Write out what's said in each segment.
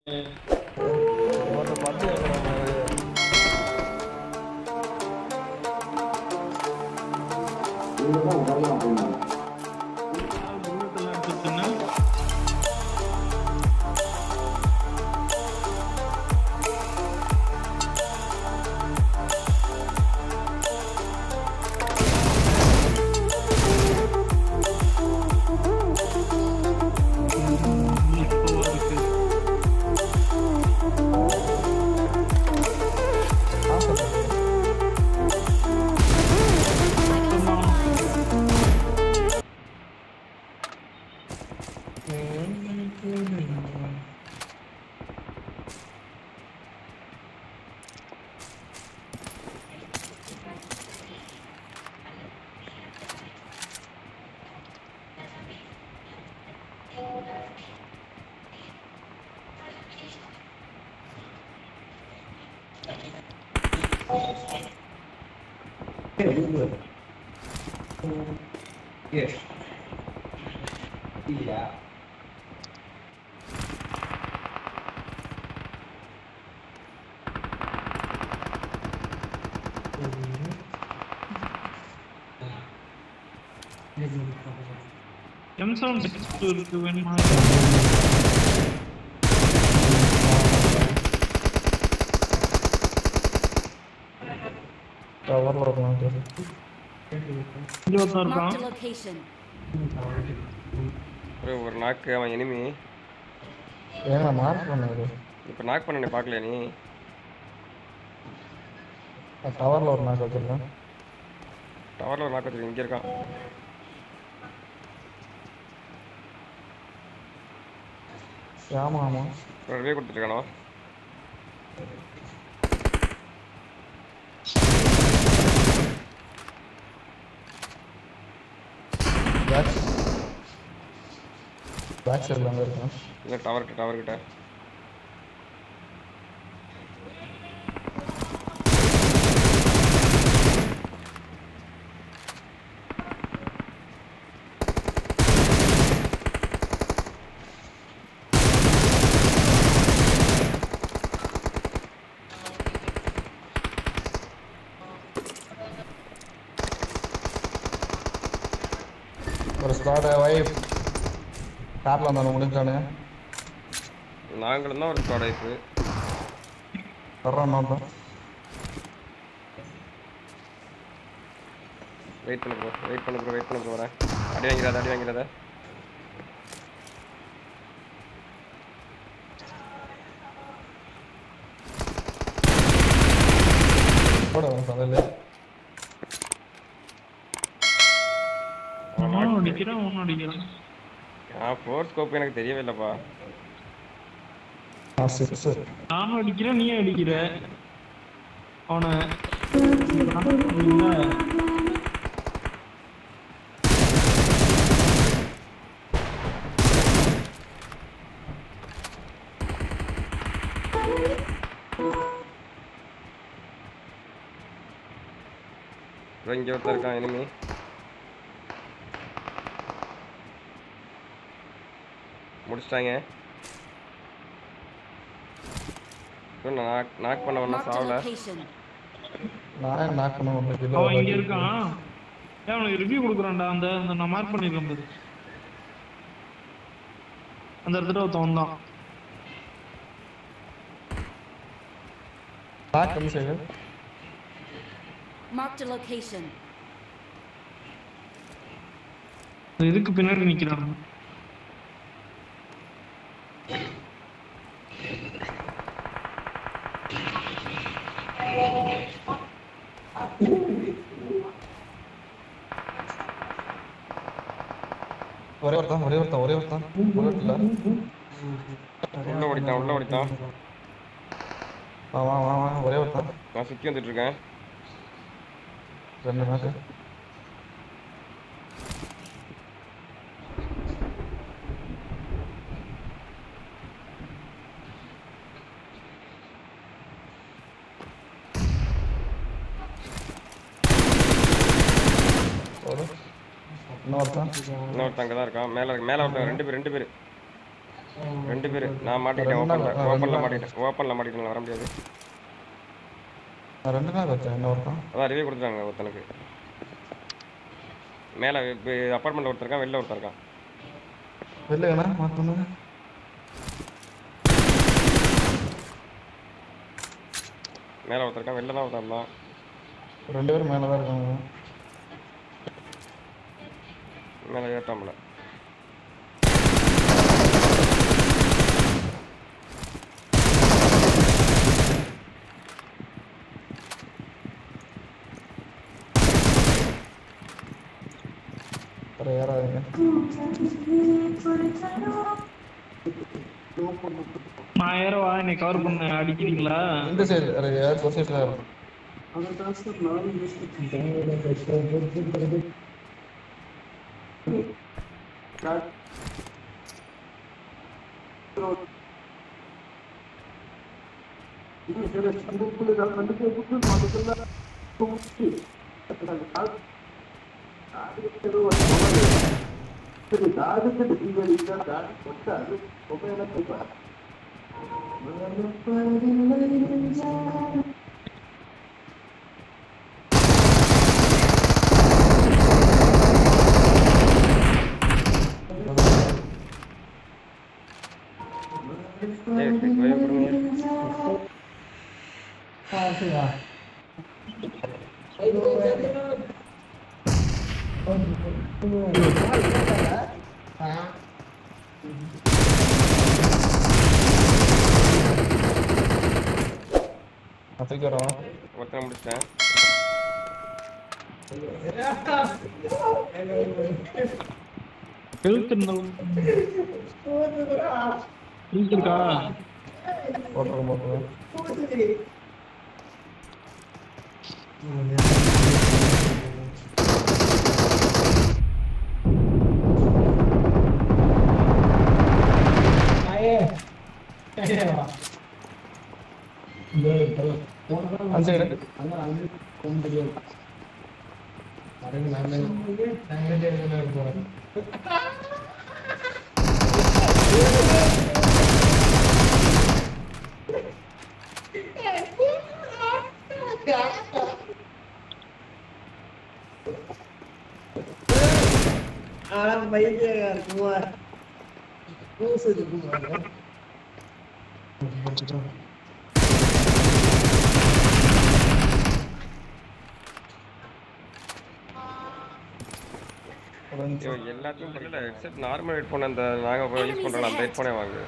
ஒரு பத்து Yes. Yeah. M7 இருக்கு வேணுமா கவர்ல வரலாம் இங்க இருக்கான் ப்ரோ ஒரு நாக்கு அவன் எனிமி ஏங்க மார்க் பண்ணாரு இப்போ நாக் பண்ணனே பார்க்கல நீ கவர்ல ஒரு நாக்கு வச்சிருக்கேன் டவரில் ஒரு நாக்கு வச்சிருக்கேன் இங்கே இருக்கான் ஆமா ஆமா ரிவே கொடுத்துருக்கானோ பேக் சைடில் அங்கே இருக்கேன் இல்லை டவர்கிட்ட ஒரு ஸ்குவாட் வைப் கார்ல வந்தானு முடிஞ்சானு நாங்களும் தான் ஒரு ஸ்குவாட் ஆயிப்பு வர்றான் தான் வெயிட் பண்ணு ப்ரோ வரேன் அடி வாங்கிறாத போட வந்து அதில் அடிக்கிறான் ஃபோர்ஸ் ஸ்கோப் எனக்கு தெரியவே இல்லைப்பா நானும் அடிக்கிறேன் நீ அடிக்கிற அவனை இங்கே ஒருத்தர் இருக்கான் எனிமி முடிச்சிட்டாங்க நாக் பண்ண ஒன்றும் சாவல நான் நாக் பண்ண ஒன்று அவன் இங்கே இருக்கான் அவனுக்கு ரிவ்யூ கொடுக்குறான்டா அந்த நான் மார்க் பண்ணிருக்கேன் போது அந்த இடத்துல ஒருத்தன் வந்தான் பேக் கம்மி செய்ய Marked a location. இதுக்கு பின்னாடி நிக்கிறான் ஒரே ஒருத்தான் உள்ள ஓடிட்டான் வா ஒரே ஒருத்தான் நான் சுற்றி வந்துட்டு இருக்கேன் ரெண்டு நாக்கு இன்னொருத்தங்க தான் இருக்கான் மேலே ஒருத்தங்க ரெண்டு பேர் 2 பேர். நான் மாட்டிட்டேன் ஓப்பன்ல மாட்டிட்டேன் வர முடியாது. நான் 2 நாள் வச்சேன் என்ன ஒருத்தன். அதான் ரிவ்யூ கொடுத்துட்டாங்க ஒருத்தனுக்கு. மேலே அப்பார்ட்மெண்ட்ல ஒருத்தர் இருக்கான், வெளில ஒருத்தர் இருக்கான். வெளில மாத்தணும். மேலே ஒருத்தர் இருக்கான், வெளில தான் ஒருத்தர் இருந்தான். 2 பேரும் மேலே தான் இருக்காங்க. மேலே ஏற்றாமல. ஏறாதுங்க. நான் ஏறவா என்னை கவர் பண்ண அடிக்கிறீங்களா? இந்த சைடு ஒரு சைடுல இருக்கும். ஒருத்தனை முடிச்சிட்டேன். ஹெல்த் இருக்கா? எல்லாத்தையும் புரியல. ஹெட்செட் நார்மல் ஹெட்ஃபோன் அந்த நாங்க யூஸ் பண்றோம் அந்த ஹெட்ஃபோனே வாங்கு.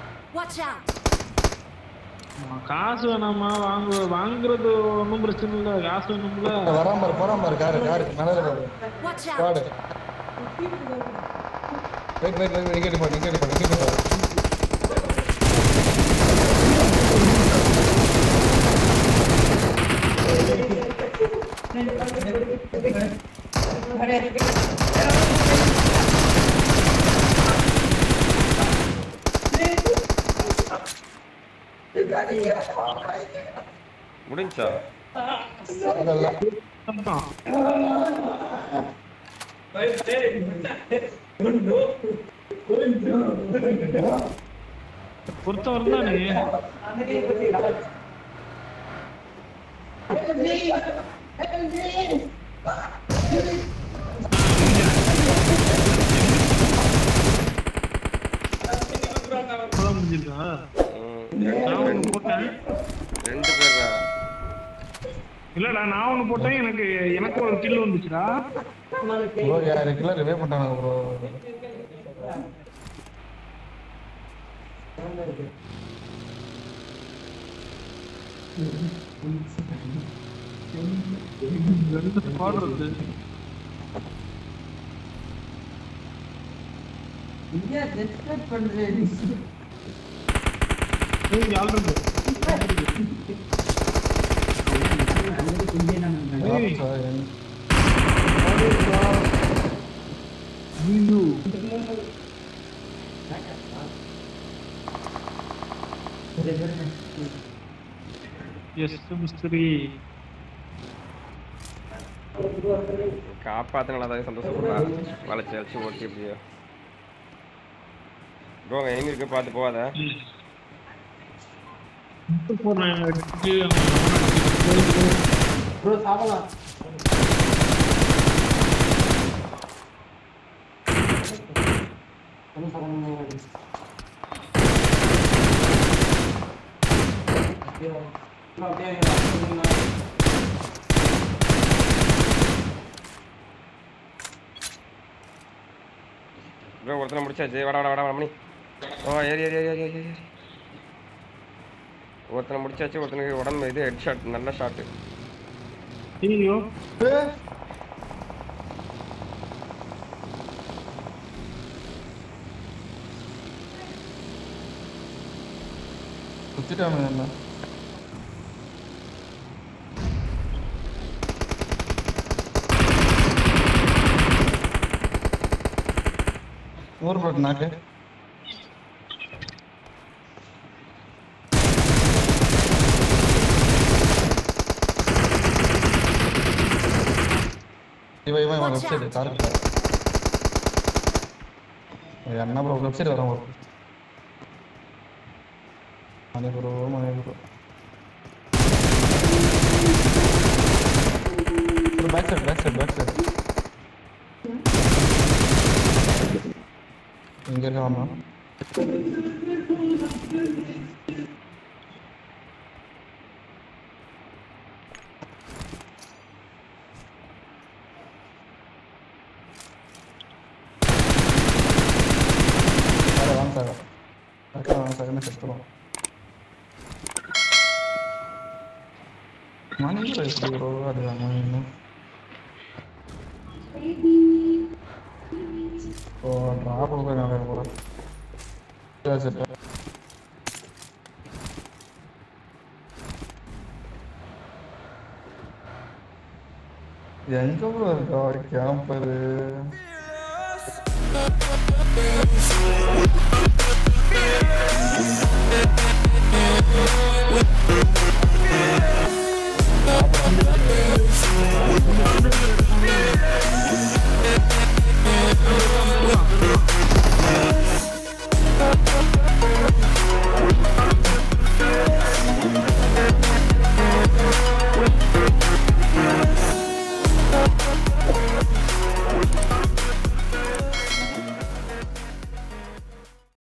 காசு வேணாமா? வாங்குறது ஒன்றும் பிரச்சனை இல்லை. காசு வேணும்ல. போறாம காரு மேலே காடு. வெயிட் இங்கே போடு. முடிஞ்சா பொறுத்தவரை தானே முடிஞ்சிருக்கா? இல்லடா நான் ஒண்ணு போட்டேன். எனக்கு ஒரு கில் வந்துச்சுடா. ப்ரோ யார் கில்ல ரிவே பண்ணாங்க ப்ரோ. ரெண்டு ஸ்குவாட் இருக்கு. இங்க டெஸ்ட் பண்றேன். ஏய் ஆல்ரெடி மிஸ்திரி காப்பாத்தினால அதாவது சந்தோஷப்படுறா. வளைச்சு ஓட்டி எப்படியோ ப்ரோ அங்க எங்க இருக்கு பார்த்து போகாத. போடுறேன் எடுத்துட்டு ப்ரோ சாவலாம். ப்ரோ ஒருத்தனை முடிச்சாச்சு. வாடா மணி. ஓ ஏறி ஏறி ஏறி ஏறி ஏறி ஏறி. ஒருத்தனை முடிச்சாச்சு. ஒருத்தனுக்கு உடம்பு இது ஹெட் ஷாட், நல்ல ஷாட்டு. ஐயோ குத்திட்டானு என்ன ஊர் போட்டு நாக்கு இவன் லெஃப்ட் சைடு கார் என்ன ப்ரோ லெஃப்ட் சைடு வரான் bro Mani bro back side இங்க இருக்கான் என்ன செத்துரும் மணி ப்ரோ அதுதான் மணி ஓ ட்ராப் போக நல்லா போகிறேன் எங்க ப்ரோ இருக்கா கேம்பரு